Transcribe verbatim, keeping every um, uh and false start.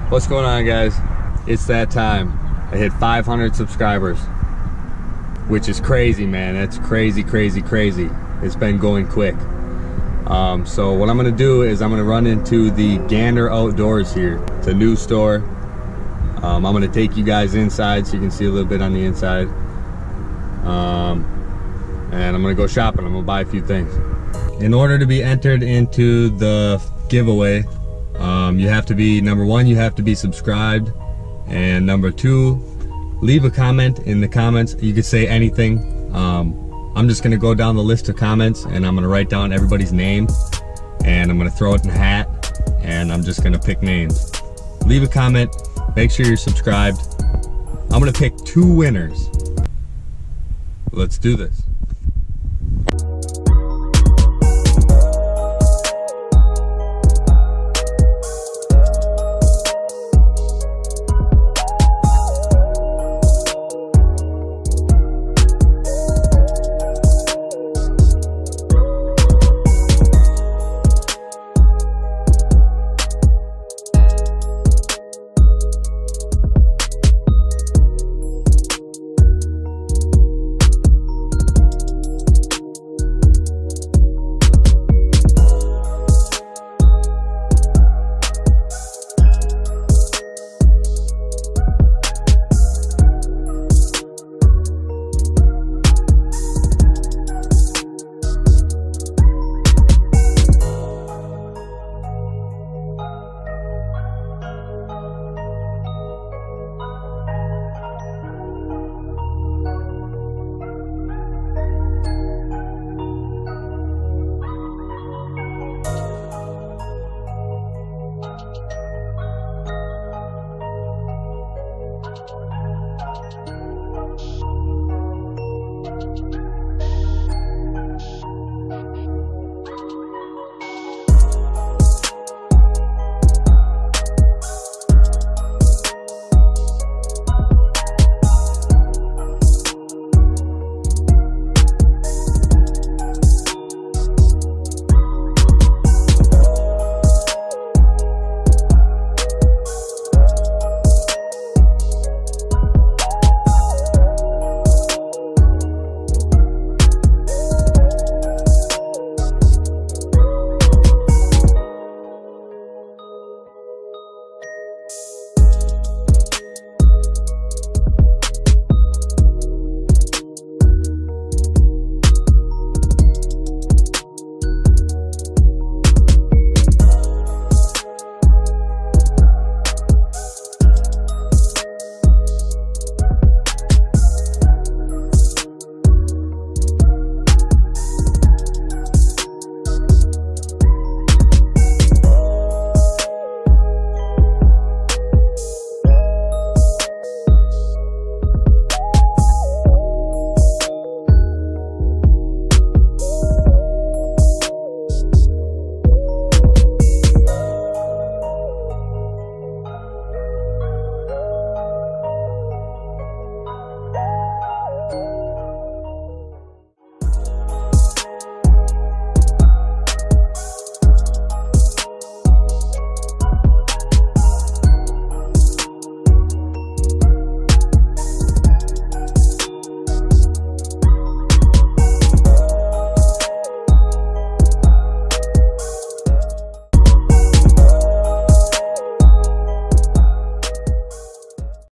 What's going on, guys? It's that time. I hit five hundred subscribers, which is crazy, man. That's crazy, crazy, crazy. It's been going quick. Um, so what I'm gonna do is I'm gonna run into the Gander Outdoors here. It's a new store. Um, I'm gonna take you guys inside so you can see a little bit on the inside. Um, and I'm gonna go shopping. I'm gonna buy a few things. In order to be entered into the giveaway, um, you have to be, number one, you have to be subscribed, and number two, leave a comment in the comments. You could say anything. um, I'm just gonna go down the list of comments and I'm gonna write down everybody's name and I'm gonna throw it in a hat and I'm just gonna pick names. Leave a comment, make sure you're subscribed. I'm gonna pick two winners. Let's do this.